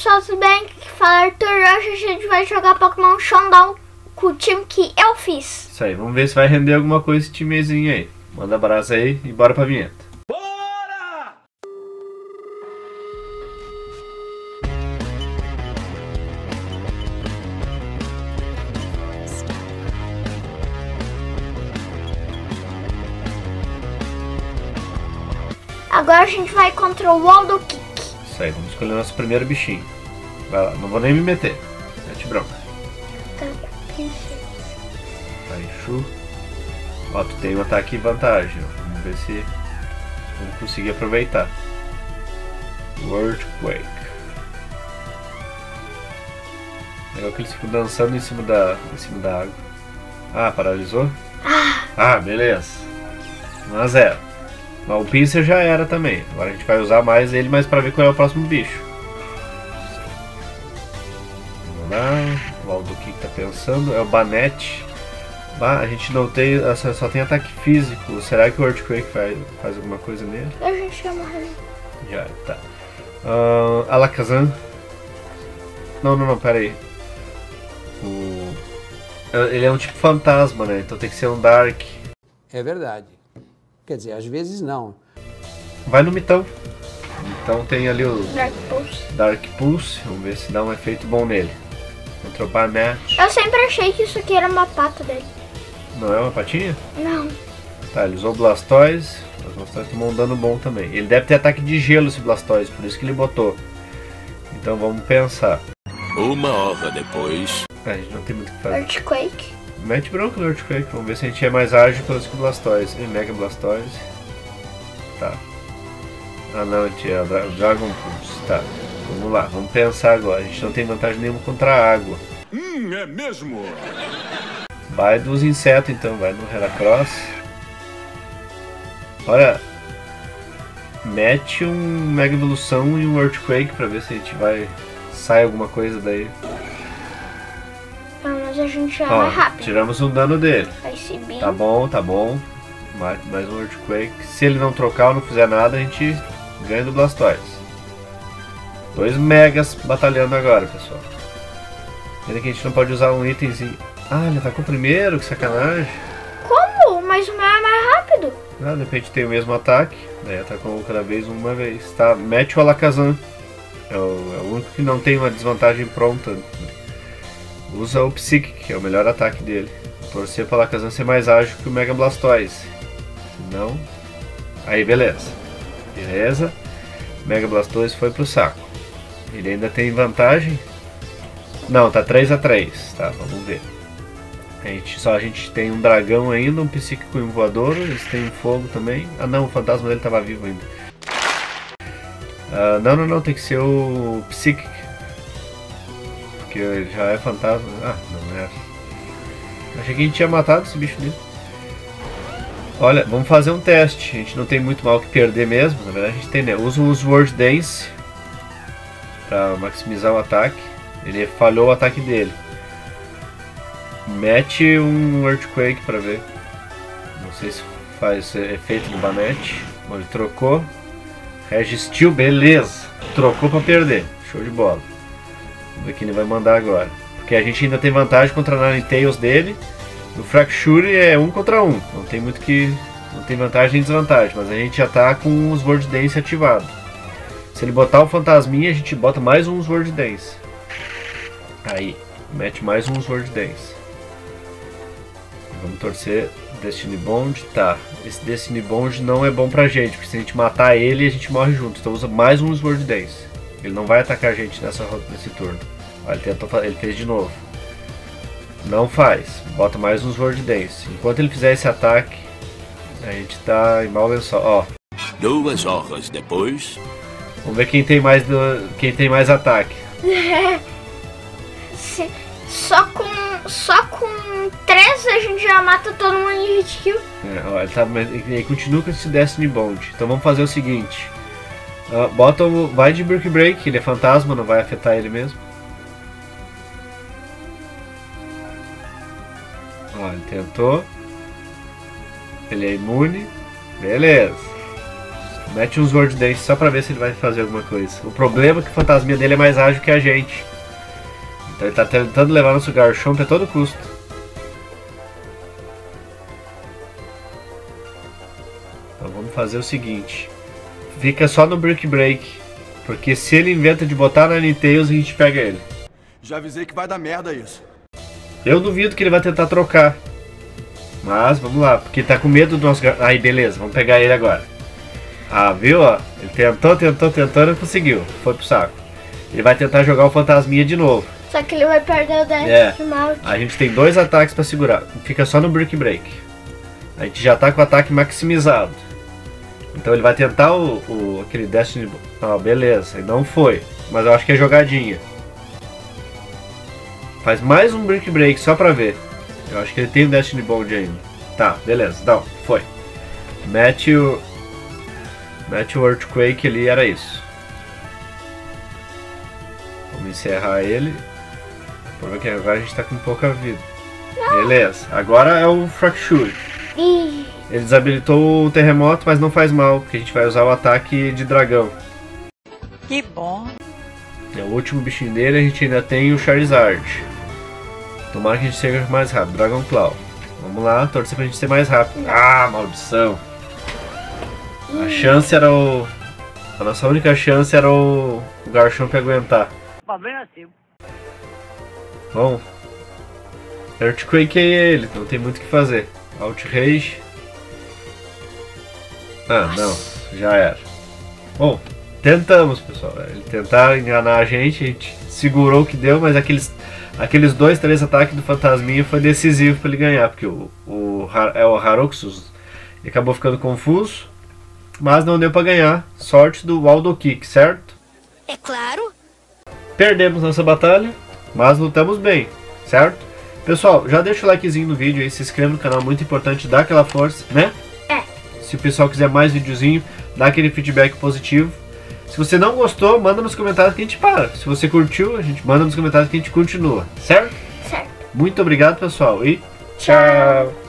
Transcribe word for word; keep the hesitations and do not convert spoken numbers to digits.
pessoal, tudo bem? Que fala Arthur. Hoje a gente vai jogar Pokémon Showdown com o time que eu fiz. Isso aí, vamos ver se vai render alguma coisa esse timezinho aí. Manda abraço aí e bora pra vinheta. Bora! Agora a gente vai contra o Waldokick. Isso aí, vamos escolher nosso primeiro bichinho. Vai lá, não vou nem me meter. Mete bronca. Tá com princesa. Raichu. Ó, tu tem um ataque e vantagem. Ó. Vamos ver se vamos conseguir aproveitar. Earthquake. Legal que eles ficam dançando em cima da, em cima da água. Ah, paralisou? Ah, Ah, beleza. um a zero. Mas o Pinsir já era também. Agora a gente vai usar mais ele, mas pra ver qual é o próximo bicho. Vamos lá. O Waldokick tá pensando. É o Banette. Ah, a gente não tem. Só, só tem ataque físico. Será que o Earthquake faz, faz alguma coisa nele? a gente já morreu. Já, tá. Uh, Alakazam. Não, não, não, pera aí. O... Ele é um tipo fantasma, né? Então tem que ser um Dark. É verdade. Quer dizer, às vezes não. Vai no Mitão. Então tem ali o Dark Pulse. Dark Pulse. Vamos ver se dá um efeito bom nele. Contra o Banette. Eu sempre achei que isso aqui era uma pata dele. Não é uma patinha? Não. Tá, ele usou o Blastoise. O Blastoise tomou um dano bom também. Ele deve ter ataque de gelo esse Blastoise, por isso que ele botou. Então vamos pensar. Uma hora depois. Ah, a gente não tem muito o que fazer. Earthquake. Mete bronco no Earthquake, vamos ver se a gente é mais ágil que o Blastoise. E Mega Blastoise. Tá. Ah não, a gente é Dra Dragon Pulse. Tá. Vamos lá, vamos pensar agora. A gente não tem vantagem nenhuma contra a água. Hum, é mesmo? Vai dos insetos então, vai no Heracross. Olha. Mete um Mega Evolução e um Earthquake pra ver se a gente vai. Sai alguma coisa daí. Pelo menos a gente já é Ó, mais rápido. tiramos um dano dele. Esse Beam. Tá bom, tá bom. Mais, mais um Earthquake. Se ele não trocar ou não fizer nada, a gente ganha do Blastoise. Dois Megas batalhando agora, pessoal. Pena que a gente não pode usar um itemzinho. Ah, ele atacou primeiro, que sacanagem. Como? Mas o meu é mais rápido. Ah, de repente tem o mesmo ataque. Daí atacou cada vez uma vez. Tá, mete o Alakazam. É o, é o único que não tem uma desvantagem pronta. Usa o Psychic, que é o melhor ataque dele. Torcer para o Alakazam ser mais ágil que o Mega Blastoise. Não. Aí, beleza. Beleza. Mega Blastoise foi pro saco. Ele ainda tem vantagem? Não, tá três a três. Tá, vamos ver. A gente, só a gente tem um dragão ainda, um psíquico e um voador. Eles têm fogo também. Ah não, o fantasma dele tava vivo ainda. Uh, não, não, não, tem que ser o Psychic. Porque ele já é fantasma. Ah, não era. Achei que a gente tinha matado esse bicho ali. Olha, vamos fazer um teste. A gente não tem muito mal que perder mesmo. Na verdade a gente tem, né? Usa o Sword Dance pra maximizar o ataque. Ele falhou o ataque dele. Mete um Earthquake pra ver. Não sei se faz efeito no Banette. Bom, ele trocou. Resistiu, beleza. Trocou pra perder. Show de bola. Vamos ver o que ele vai mandar agora. Porque a gente ainda tem vantagem contra a Ninetales dele. No Fracture é um contra um. Não tem muito que. Não tem vantagem nem desvantagem. Mas a gente já tá com os Sword Dance ativado. Se ele botar o fantasminha, a gente bota mais um Sword Dance. Aí. Mete mais um Sword Dance. Vamos torcer. Destiny Bond. Tá. Esse Destiny Bond não é bom pra gente. Porque se a gente matar ele, a gente morre junto. Então usa mais um Sword Dance. Ele não vai atacar a gente nessa, nesse turno. Ele, tentou, ele fez de novo. Não faz. Bota mais um Sword Dance. Enquanto ele fizer esse ataque, a gente tá em mau lençol. Ó. Duas horas depois. Vamos ver quem tem mais, do, quem tem mais ataque. Se, só com só com três a gente já mata todo mundo de hit kill. É, ó, ele, tá, ele continua com esse Destiny Bond. Então vamos fazer o seguinte. Uh, bota o, vai de Brick Break, ele é fantasma, não vai afetar ele mesmo. Ó, ele tentou. Ele é imune. Beleza. Mete um Sword Dance só pra ver se ele vai fazer alguma coisa. O problema é que o fantasminha dele é mais ágil que a gente. Então ele tá tentando levar nosso Garchomp a todo custo. Então vamos fazer o seguinte. Fica só no Brick Break. Porque se ele inventa de botar na Ninetales, a gente pega ele. Já avisei que vai dar merda isso. Eu duvido que ele vai tentar trocar. Mas vamos lá, porque tá com medo do nosso... Aí beleza, vamos pegar ele agora. Ah, viu? Ó, ele tentou, tentou, tentou, não conseguiu. Foi pro saco. Ele vai tentar jogar o fantasminha de novo. Só que ele vai perder o dash É. de malte. A gente tem dois ataques pra segurar. Fica só no Brick Break. A gente já tá com o ataque maximizado. Então ele vai tentar o, o aquele Destiny... Ah, beleza. Não foi. Mas eu acho que é jogadinha. Faz mais um Brick Break só pra ver. Eu acho que ele tem o Destiny Bond ainda. Tá, beleza. Não, foi. Mete o... Mete o Earthquake ali, era isso. Vamos encerrar ele. Porque agora a gente tá com pouca vida. Beleza. Agora é o Fracture. Ih, Ele desabilitou o terremoto, mas não faz mal, porque a gente vai usar o ataque de dragão. Que bom. É o último bichinho dele, a gente ainda tem o Charizard. Tomara que a gente seja mais rápido. Dragon Claw. Vamos lá, torcer pra gente ser mais rápido. Ah, maldição. A chance era o... A nossa única chance era o, o Garchomp aguentar. Bom. Earthquake é ele, não tem muito o que fazer. Outrage. Ah, não. Já era. Bom, tentamos, pessoal. Ele tentar enganar a gente, a gente segurou o que deu, mas aqueles, aqueles dois, três ataques do fantasminha foi decisivo para ele ganhar, porque o, o, é o Haroxus e acabou ficando confuso, mas não deu para ganhar. Sorte do Waldo Kick, certo? é claro. Perdemos nossa batalha, mas lutamos bem, certo? Pessoal, já deixa o likezinho no vídeo aí, se inscreva no canal, muito importante, dá aquela força, né? É. Se o pessoal quiser mais videozinho, dá aquele feedback positivo. Se você não gostou, manda nos comentários que a gente para. Se você curtiu, a gente manda nos comentários que a gente continua, certo? Certo. Muito obrigado, pessoal, e tchau!